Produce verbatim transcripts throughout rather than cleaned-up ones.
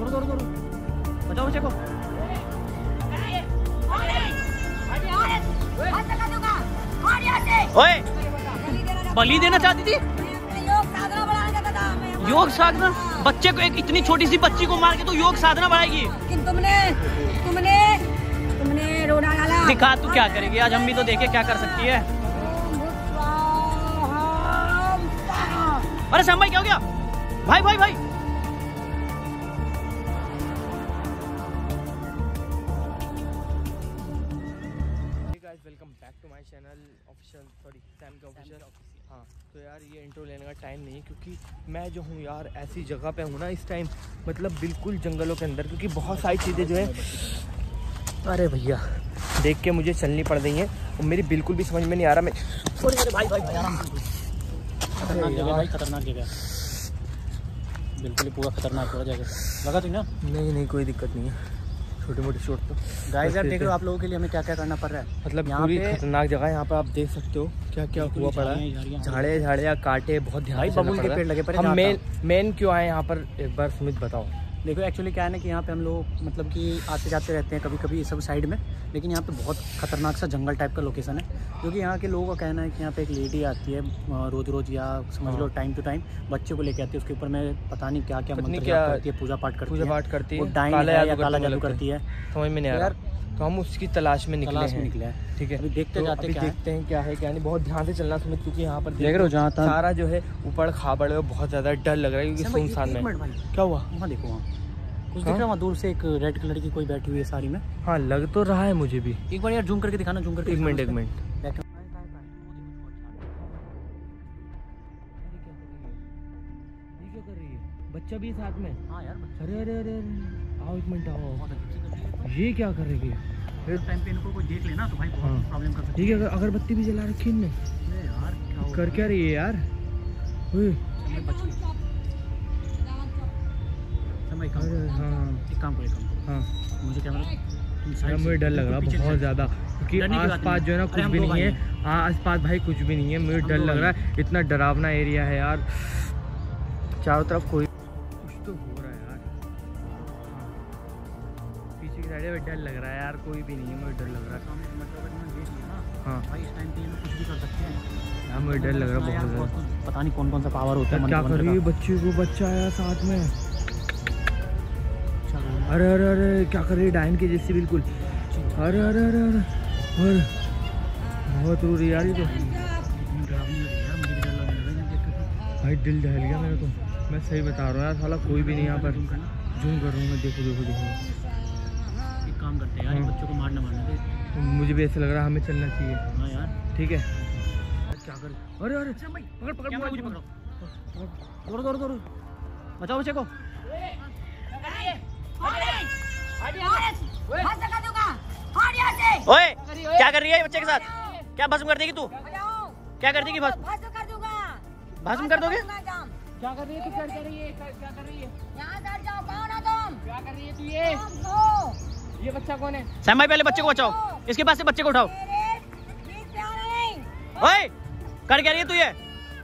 दौड़ो दौड़ो दौड़ो, बचाओ बच्चे को। ओए, बलि देना चाहती थी? योग साधना? बच्चे को, एक इतनी छोटी सी बच्ची को मार के तो योग साधना बढ़ाएगी? तुमने तुमने तुमने रोना डाला। दिखा तू क्या करेगी, आज हम भी तो देखे क्या कर सकती है। अरे श्याम भाई क्या हो गया? भाई भाई भाई welcome back to my channel official, sorry Sam का ऑफिशियल। हाँ तो यार ये इंट्रो लेने का टाइम नहीं है क्योंकि मैं जो हूँ यार ऐसी जगह पे हूँ ना इस टाइम, मतलब बिल्कुल जंगलों के अंदर, क्योंकि बहुत सारी चीज़ें जो है, अरे भैया देख के मुझे चलनी पड़ रही हैं और मेरी बिल्कुल भी समझ में नहीं आ रहा। मैं थोड़ी देर भाई भाई आराम, खतरनाक जगह भाई, खतरनाक जगह, बिल्कुल पूरा खतरनाक हो जाएगा। लगा तुझे ना? नहीं नहीं कोई दिक्कत नहीं है, छोटी मोटी चोट तो। गाइस यार देख रहे हो आप लोगों के लिए हमें क्या क्या करना पड़ रहा है, मतलब पूरी खतरनाक जगह है। यहाँ पे आप देख सकते हो क्या क्या हुआ पड़ा है, झाड़े झाड़िया काटे, बहुत ध्यान से बबूल के पेड़ लगे पड़े। हम मेन मेन क्यों आए यहाँ पर, एक बार सुमित बताओ। देखो एक्चुअली क्या है ना कि यहाँ पे हम लोग मतलब कि आते जाते रहते हैं कभी कभी सब साइड में, लेकिन यहाँ पे बहुत खतरनाक सा जंगल टाइप का लोकेशन है, क्योंकि यहाँ के लोगों का कहना है कि यहाँ पे एक लेडी आती है रोज़ रोज़, या समझ लो टाइम टू टाइम बच्चे को लेके आती है, उसके ऊपर में पता नहीं क्या क्या मंत्र जाप करती है, पूजा पाठ करती है, पूजा पाठ करती है, काला जादू करती है, समझ में नहीं आ रहा। तो हम उसकी तलाश में निकले हैं, निकले हैं ठीक है। अभी देखते तो जाते अभी देखते हैं क्या है क्या नहीं। बहुत ध्यान से चलना सुमित, क्योंकि यहाँ पर देख रहे हो जहाँ सारा जो है ऊपर खाबड़ है, बहुत ज़्यादा डर लग रहा है क्योंकि सुनसान में। क्या हुआ वहाँ? देखो वहाँ कुछ दिख रहा है, वहाँ दूर से एक रेड कलर की कोई बैठी हुई है साड़ी में। हाँ लग तो रहा है मुझे भी। एक बार यार जूम करके दिखाना, जूम करके। एक मिनट एक मिनट, बच्चा भी साथ में? हाँ यार। अरे अरे अरे आओ एक मिनट आओ, ये क्या कर रही है? फिर टाइम पे इनको कोई देख लेना तो भाई बहुत प्रॉब्लम कर सकती है। ठीक है, अगरबत्ती भी जला रखी इनने यार, क्या कर क्या रही है यार? ओए हाँ एक काम करो, हाँ मुझे कैमरा, मुझे डर लग रहा है बहुत ज़्यादा, क्योंकि आस पास जो है ना कुछ भी नहीं है। हाँ आस पास भाई कुछ भी नहीं है, मुझे डर लग रहा है, इतना डरावना एरिया है यार, चारों तरफ कोई कुछ तो हो रहा है यार। पीछे की साइड में डर लग रहा है यार, कोई भी नहीं है, मुझे डर लग रहा है। हाँ भाई इस टाइम पे ये लोग कुछ भी कर सकते हैं यार, मुझे डर लग रहा है बहुत ज़्यादा। पता नहीं कौन कौन सा पावर होता है। क्या कर रही है बच्चे को, बच्चा आया साथ में। अरे अरे अरे क्या कर रही है, डायन के जैसी बिल्कुल। अरे अरे अरे अरे अरे बहुत रो रही यार ये तो भाई, दिल दहल गया मेरा तो, मैं सही बता रहा हूँ यार। साला कोई भी नहीं यहाँ पर, जूम कर रहा हूँ मैं, देखो देखो देखो। एक काम करते हैं यार, बच्चों को मारना मारना, मुझे भी ऐसा लग रहा है हमें चलना चाहिए। हाँ यार ठीक है, क्या कर, अरे अरे पकड़ पकड़ मुझे पकड़ो, दौड़ो दौड़ो दौड़ो, बचाओ बच्चे को। ओए क्या कर रही है बच्चे के साथ? क्या भस्म कर देगी तू? क्या कर देगी? भस्म भस्म कर दोगे? क्या कर रही है तू? क्या कर रही है? क्या कर रही है? यहाँ से जाओ, कौन हो तुम? क्या कर रही है तू? ये ये बच्चा कौन है? सैम भाई पहले बच्चे को बचाओ, इसके पास से बच्चे को उठाओ। ओए कर क्या रही है तू? ये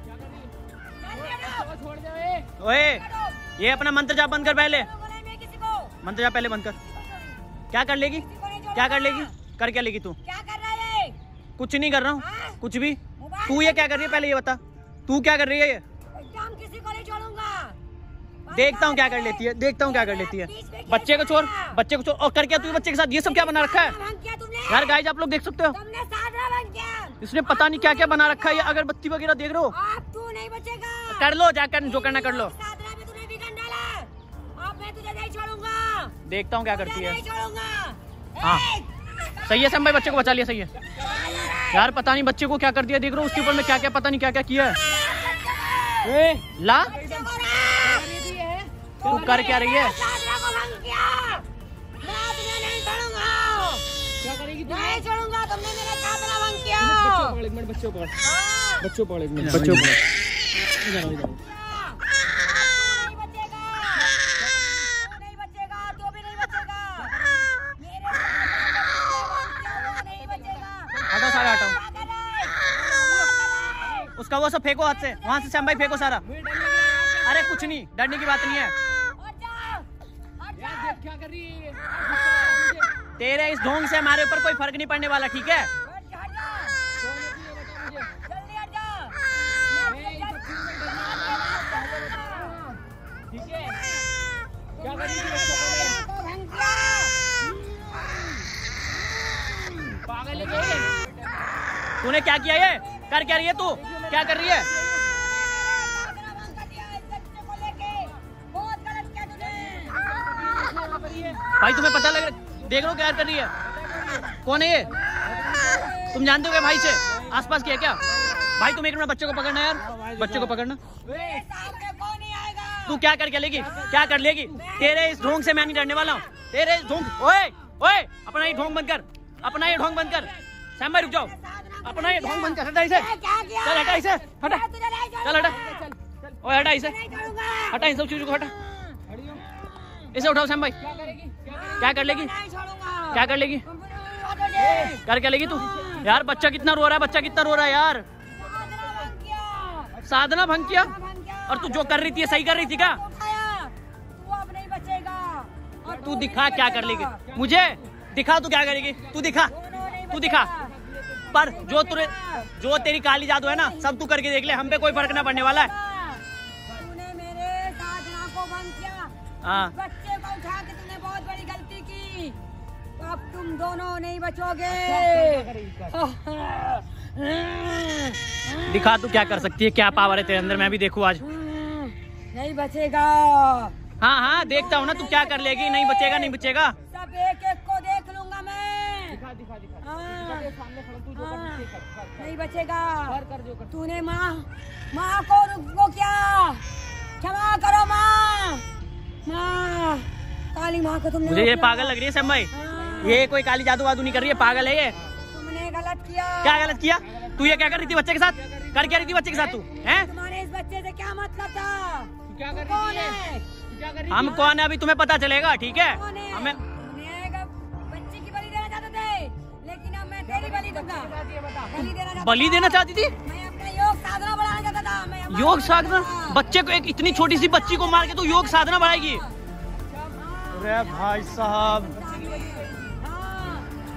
ओए ये अपना मंत्र जाप बंद कर, पहले मंत्र जाप पहले बंद कर। क्या कर लेगी? क्या कर लेगी? कर क्या लेगी तू? क्या कर रहा है? कुछ नहीं कर रहा हूँ, कुछ भी। तू ये क्या कर रही है पहले ये बता, तू क्या कर रही है? ये किसी को नहीं छोड़ूंगा। देखता हूँ क्या कर लेती है, देखता हूँ क्या कर लेती है। बच्चे को छोड़, बच्चे को छोड़। और कर क्या तू बच्चे के साथ? ये सब क्या बना रखा है यार? गाइस आप लोग देख सकते हो, इसने पता नहीं क्या क्या बना रखा है। ये अगरबत्ती वगैरह देख रहे हो? तू नहीं बचेगा। कर लो जाकर, जो करना कर लो। देखता हूँ क्या करती है। हाँ सही है सैम भाई, बच्चे को बचा लिया, सही है यार। पता नहीं बच्चे को क्या कर दिया, देख रहे हो उसके ऊपर में क्या क्या, पता नहीं क्या क्या किया है। ए, ला तू कर क्या रही है? क्या करेगी तू? नहीं छोड़ूंगा, तुमने मेरा साथ भंग किया। एक मिनट बच्चे को पकड़, बच्चे को पकड़, एक मिनट बच्चे को पकड़। सारा हटाओ उसका, वो सब फेंको हाथ से, वहां से सैम भाई फेंको सारा। अरे कुछ नहीं, डरने की बात नहीं है। तेरे इस ढोंग से हमारे ऊपर कोई फर्क नहीं पड़ने वाला, ठीक है? जल्दी हट जा। ठीक है, क्या करेगी बच्चों को? पागल है क्या? तूने क्या किया? ये कर क्या रही है तू? क्या कर रही है? भाई तुम्हें पता लग रहा, देख लो क्या कर रही है। कौन है ये? तुम जानते हो क्या भाई से आसपास किया क्या? भाई तुम एक मिनट बच्चे को पकड़ना यार, बच्चे को पकड़ना। तू क्या कर क्या लेगी? क्या कर लेगी? तेरे इस ढोंग से मैं नहीं डरने वाला हूँ। तेरे इस ढोंग, ओए ओए अपना ये ढोंग बंद कर, अपना ये ढोंग बंद कर। सैम भाई रुक जाओ, अपना ये ढोंग बंद कर। हटा इसे, चल हटा इसे, हटा, चल हटा, ओए हटा इसे, हटा इन सब चीजों को हटा। इसे उठाओ सैम भाई। क्या कर लेगी? क्या कर लेगी? कर क्या लेगी तू? यार बच्चा कितना रो रहा है, बच्चा कितना रो रहा है यार। साधना भंग किया? और तू जो कर रही थी सही कर रही थी क्या? तू दिखा क्या कर लेगी मुझे, दिखा तू क्या करेगी, तू दिखा, तू दिखा। पर जो तुरे जो तेरी काली जादू है ना, सब तू करके देख ले, हम पे कोई फर्क ना पड़ने वाला है। तूने मेरे साधना को भंग किया, हाँ बच्चे को उठा के तूने बहुत बड़ी गलती की, तो अब तुम दोनों नहीं बचोगे। दिखा तू क्या कर सकती है, क्या पावर है तेरे अंदर, मैं भी देखूं आज। नहीं बचेगा। हाँ हाँ देखता हूँ ना, तू क्या कर लेगी। नहीं बचेगा, नहीं बचेगा। सब एक एक को देख लूंगा मैं। दिखा दिखा दिखा, हाँ, सामने खड़ा तू, जो कर हाँ, कर, कर, कर, नहीं बचेगा। कर, कर, जो कर। तूने माँ माँ को रुको क्या? क्षमा करो माँ, माँ काली माँ को तुमने मुझे ये रोका। पागल लग रही है सैम भाई, हाँ, ये कोई काली जादू वादू नहीं कर रही है, पागल है ये। तुमने गलत किया। क्या गलत किया? तू ये क्या कर रही थी बच्चे के साथ? कर क्या रही थी बच्चे के साथ तू? हैं? तुम्हारे इस बच्चे से क्या मतलब था? तू क्या कर कौन रही है? है? तू क्या कर रही हम कौन है अभी तुम्हें पता चलेगा, ठीक है? कौन है? हमें तुमने एक बच्ची की बलि देना चाहते थे, लेकिन अब मैं तेरी बलि दूंगा। बलि देना चाहता बलि देना चाहती थी? मैं अपना योग साधना बढ़ाना चाहता था। मैं अपना योग साधना? हाँ। बच्चे को, एक इतनी छोटी सी बच्ची को मार के तू योग साधना बढ़ाएगी? अरे भाई साहब, हाँ,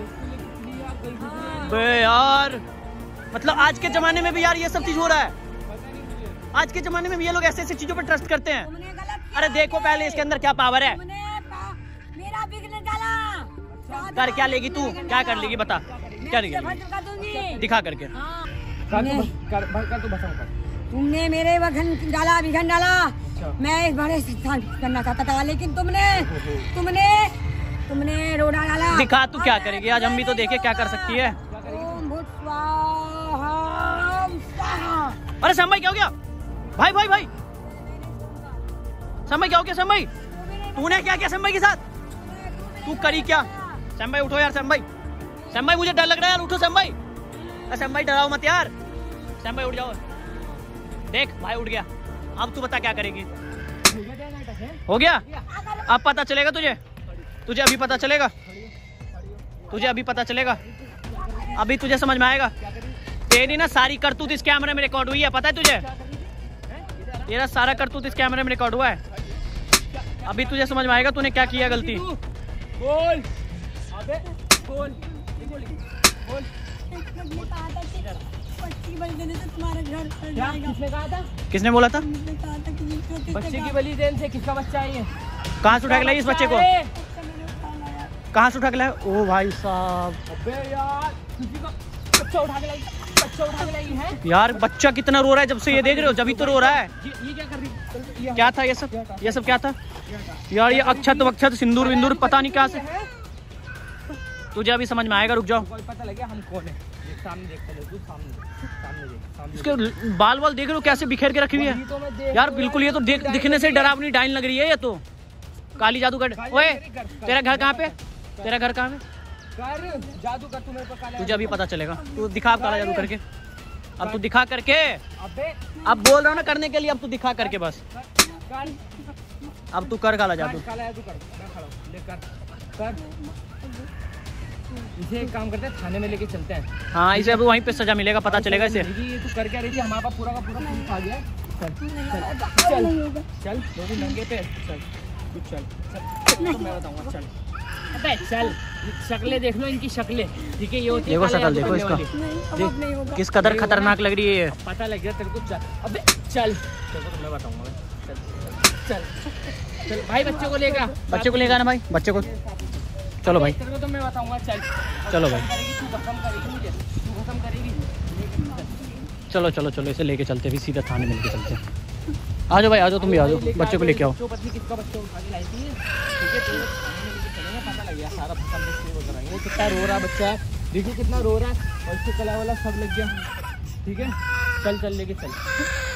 हाँ, बे यार, मतलब आज के जमाने में भी यार ये सब चीज हो रहा है। आज के जमाने में भी ये लोग ऐसे ऐसे चीजों पर ट्रस्ट करते हैं। तुमने गलत किया। अरे देखो पहले इसके अंदर क्या पावर है। तुमने पा- मेरा विघ्न डाला। कर क्या लेगी तू? क्या कर लेगी बता, क्या मैं लेगी? भस्म कर दूंगी। दिखा करके। हाँ, कर तुमने- तू कर, भर कर तू बचाओ कर। तुमने मेरे वघन डाला, विघन डाला। अच्छा। मैं इस बड़े स्थान करना चाहता था, लेकिन तुमने तुमने तुमने रोड़ा डाला। दिखा तू क्या करेगी आज, हम भी तो देखे क्या कर सकती है। ओम भूत स्वाहा स्वाहा। अरे सैम भाई क्या हो गया? भाई भाई भाई सैम भाई क्या हो गया? सैम भाई तूने क्या किया सैम भाई के साथ? तू करी क्या? सैम भाई उठो यार, सैम भाई, सैम भाई मुझे डर लग रहा है यार, उठो सैम भाई। अरे सैम भाई डराओ मत यार, सैम भाई उठ जाओ। देख भाई उठ गया, अब तू बता क्या करेगी? हो गया? अब पता चलेगा तुझे, तुझे अभी पता चलेगा, तुझे अभी पता चलेगा, अभी तुझे समझ में आएगा। तेरी ना सारी करतूत इस कैमरे में रिकॉर्ड हुई है, पता है तुझे? तेरा सारा करतूत इस कैमरे में रिकॉर्ड हुआ है, अभी तुझे समझ में आएगा तूने क्या किया गलती। बोल अबे बोल बोल बोल। बच्ची बलि देने से तुम्हारा घर चल क्या जाएगा। किसने कहा था? किसने बोला था? तुमने कहा था कि बच्चे बच्चे की बलि देने से किसका बच्चा है ये? कहाँ से उठा के लाई इस बच्चे को? मैंने उठा लाया। कहाँ से उठा के लाए? ओ भाई साहब, अबे यार किसी का बच्चा उठा के लाई, बच्चा उठा के लाई है। यार बच्चा कितना रो रहा है, जब से ये देख रहे हो, जब ही तो रो रहा है। ये ये क्या कर रही है? क्या था ये सब? ये सब क्या था यार? ये अक्षत वक्षत सिंदूर विंदूर पता नहीं क्या से। तुझे अभी समझ में आएगा, रुक जाओ। कोई पता लगे हम कौन है? देख सामने देख पहले तू, सामने सामने देख, सामने इसके बाल वाल देख रहे हो कैसे बिखेर के रखी हुई वही तो मैं है देख यार, रहा बिल्कुल ये तो देख दिखने से डरावनी डाइन लग रही है ये तो। काली जादू कर। ओए तेरा घर कहाँ पे? तेरा घर कहाँ पे? कर जादू कर, तू मेरे पर काला तुझे अभी पता चलेगा, तू दिखा अब काला जादू करके, अब तू दिखा करके। अबे अब बोल रहा हूँ ना करने के लिए, अब तू दिखा करके बस, कर अब तू कर काला जादू। काला जादू कर, मैं खड़ा हूँ, ले कर कर। इसे एक काम करते हैं, थाने में लेके चलते हैं। हाँ इसे अब वहीं पे सजा मिलेगा, पता चलेगा इसे। ये तू कर क्या रही थी? हमारे पास पूरा का पूरा पुलिस आ गया। चल चल चल चल, दो दिन नंगे पे चल, तू चल चल, तो मैं बताऊंगा, चल अबे चल, शक्लें देख लो इनकी शक्लें, ठीक है? ये होती है देखो काले शक्ल, आलू देखो बनने इसका। वाली। नहीं अब देख, अब नहीं होगा। किस कदर खतरनाक लग रही है ये। पता लग गया तेरे को। चल अबे चल, तेरे को तो मैं बताऊंगा। चल चल चल भाई, बच्चे को लेगा, बच्चे को लेगा ना भाई, बच्चे को। चलो भाई, तेरे को तो मैं बताऊंगा। चल चलो भाई। करेगी तू, खत्म करेगी मुझे, तू खत्म करेगी। चलो चलो चलो, इसे लेके चलते हैं, सीधा थाने मिलके चलते हैं। आ जाओ भाई, आ जाओ, तुम भी आ जाओ, बच्चे को लेके आओ। बच्चों पत्नी किसका बच्चा उठा के लाई थी, ठीक है? तेरे थाने में लेके चलेंगे, पता लग गया सारा खत्म हो कराएंगे। वो कितना रो रहा बच्चा है, देखिए कितना रो रहा है, और इसको कला वाला सब लग गया, ठीक है? चल चल लेके चल।